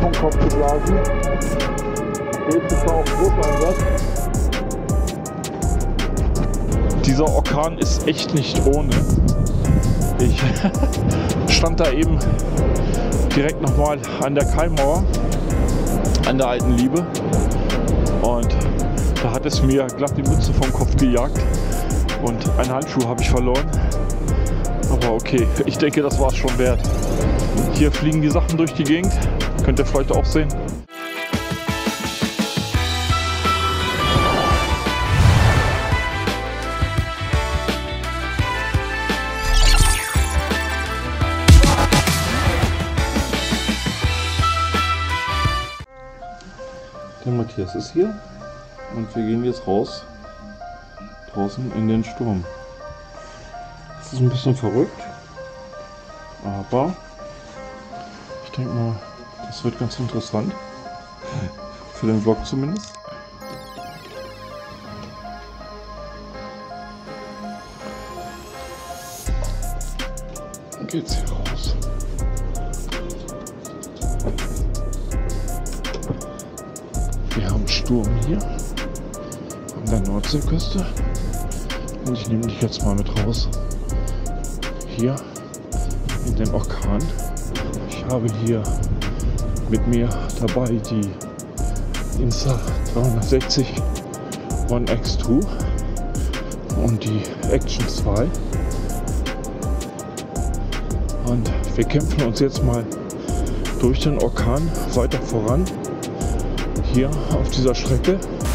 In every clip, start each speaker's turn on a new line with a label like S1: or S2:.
S1: vom Kopf geblasen. Jetzt ist auch Großeinsatz. Dieser Orkan ist echt nicht ohne. Ich stand da eben direkt nochmal an der Kaimauer, an der alten Liebe, und da hat es mir glatt die Mütze vom Kopf gejagt und einen Handschuh habe ich verloren. Aber okay, ich denke, das war es schon wert. Hier fliegen die Sachen durch die Gegend, könnt ihr vielleicht auch sehen. Der Matthias ist hier und wir gehen jetzt raus, draußen in den Sturm. Das ist ein bisschen verrückt, aber ich denke mal, das wird ganz interessant, für den Vlog zumindest. Dann geht's hier raus. Wir haben Sturm hier an der Nordseeküste und ich nehme dich jetzt mal mit raus hier in den Orkan. Ich habe hier mit mir dabei die Insta360 One X2 und die Action 2 und wir kämpfen uns jetzt mal durch den Orkan weiter voran. Hier auf dieser Strecke.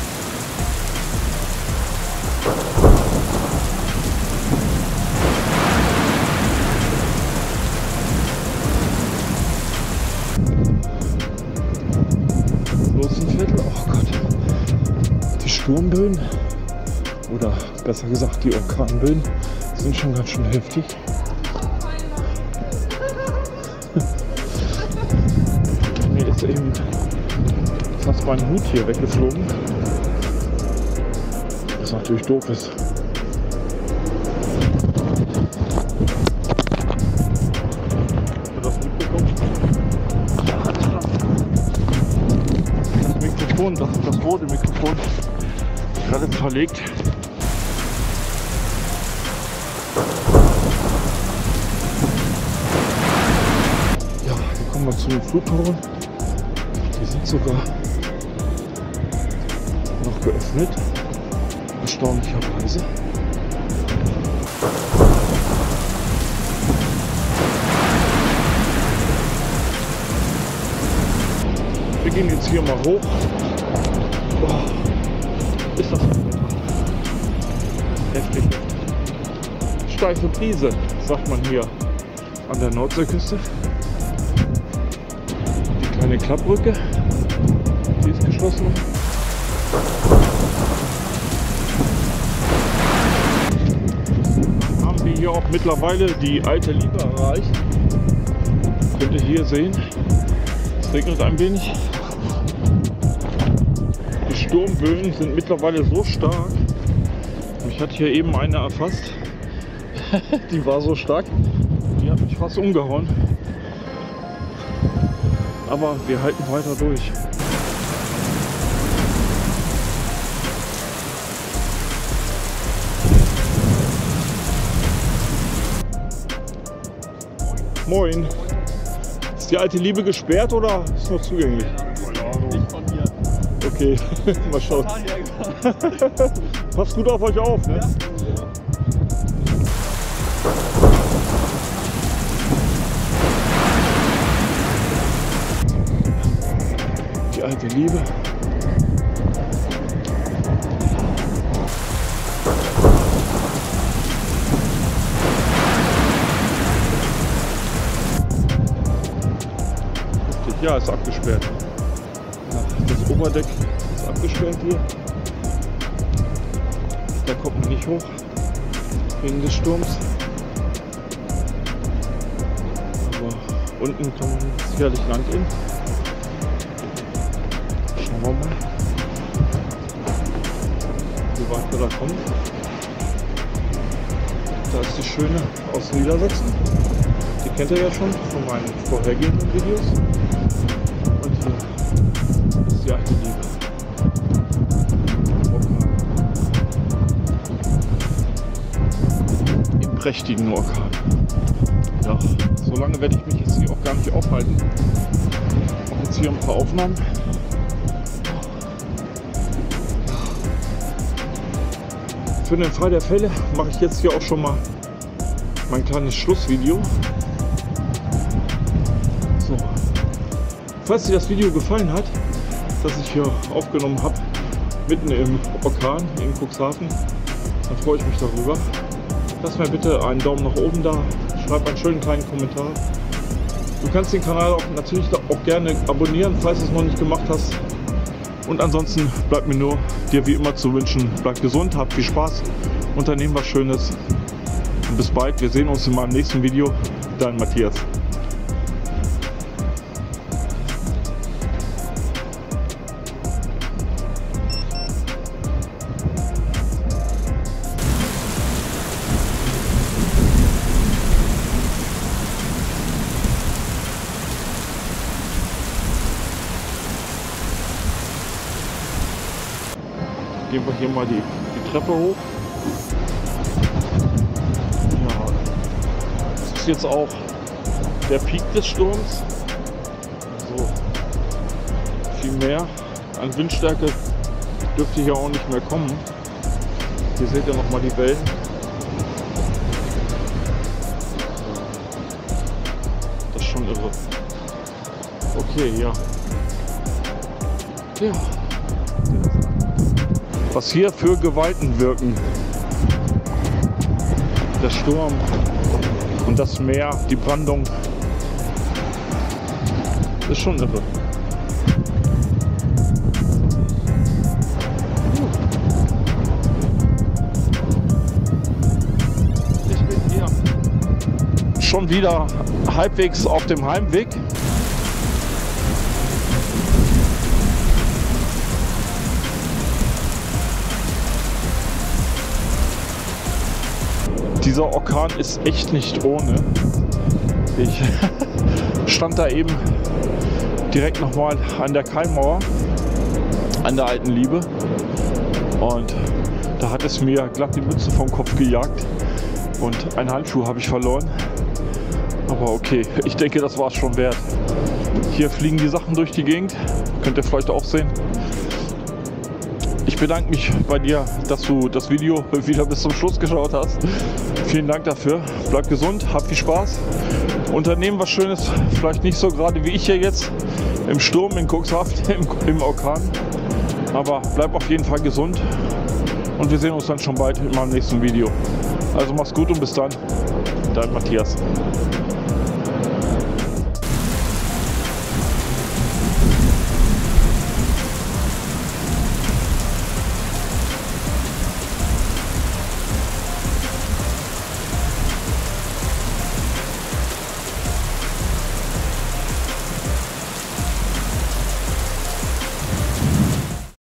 S1: Losenviertel, oh Gott. Die Sturmböen, oder besser gesagt die Orkanböen, sind schon ganz schön heftig. Mir ist eben fast mein Hut hier weggeflogen, was natürlich doof ist. Habt ihr das mitbekommen? Das Mikrofon, das rote Mikrofon, gerade verlegt. Ja, hier kommen wir zu den Fluttoren. Die sind sogar noch geöffnet, erstaunlicherweise. Wir gehen jetzt hier mal hoch. Boah, ist das heftig. Steife Brise, sagt man hier an der Nordseeküste. Die kleine Klappbrücke, die ist geschlossen. Dann haben wir hier auch mittlerweile die alte Liebe erreicht. Könnt ihr hier sehen, es regnet ein wenig. Die Sturmböen sind mittlerweile so stark. Mich hat hier eben eine erfasst. Die war so stark, die hat mich fast umgehauen. Aber wir halten weiter durch. Moin. Ist die alte Liebe gesperrt oder ist noch zugänglich?
S2: Nicht von hier.
S1: Okay, mal schauen. Passt gut auf euch auf, ne? Die alte Liebe. Ja, ist abgesperrt. Das Oberdeck ist abgesperrt hier. Da kommt man nicht hoch wegen des Sturms. Aber unten kann man sicherlich lang gehen. Schauen wir mal, wie weit wir da kommen. Da ist die Schöne aus Niedersachsen. Die kennt ihr ja schon von meinen vorhergehenden Videos. Und die alte Liebe. Orkan. Im prächtigen Orkan. Ja, so lange werde ich mich jetzt hier auch gar nicht aufhalten. Ich habe jetzt hier ein paar Aufnahmen. Für den Fall der Fälle mache ich jetzt hier auch schon mal mein kleines Schlussvideo. So. Falls dir das Video gefallen hat, das ich hier aufgenommen habe, mitten im Orkan in Cuxhaven, dann freue ich mich darüber. Lass mir bitte einen Daumen nach oben da, schreib einen schönen kleinen Kommentar. Du kannst den Kanal auch natürlich auch gerne abonnieren, falls du es noch nicht gemacht hast. Und ansonsten bleibt mir nur dir wie immer zu wünschen, bleib gesund, hab viel Spaß, unternehmen was Schönes und bis bald. Wir sehen uns in meinem nächsten Video. Dein Matthias. Gehen wir hier mal die Treppe hoch. Ja, das ist jetzt auch der Peak des Sturms. So, viel mehr an Windstärke dürfte hier auch nicht mehr kommen. Hier seht ihr noch mal die Wellen. Das ist schon irre. Okay, ja. Ja. Was hier für Gewalten wirken. Der Sturm und das Meer, die Brandung. Das ist schon irre. Ich bin hier schon wieder halbwegs auf dem Heimweg. Dieser Orkan ist echt nicht ohne. Ich stand da eben direkt nochmal an der Kaimauer, an der alten Liebe. Und da hat es mir glatt die Mütze vom Kopf gejagt. Und einen Handschuh habe ich verloren. Aber okay, ich denke, das war es schon wert. Hier fliegen die Sachen durch die Gegend. Könnt ihr vielleicht auch sehen. Ich bedanke mich bei dir, dass du das Video wieder bis zum Schluss geschaut hast. Vielen Dank dafür. Bleib gesund, hab viel Spaß. Unternehmen was Schönes, vielleicht nicht so gerade wie ich hier jetzt im Sturm in Cuxhaven, im Orkan. Aber bleib auf jeden Fall gesund. Und wir sehen uns dann schon bald in meinem nächsten Video. Also mach's gut und bis dann. Dein Matthias.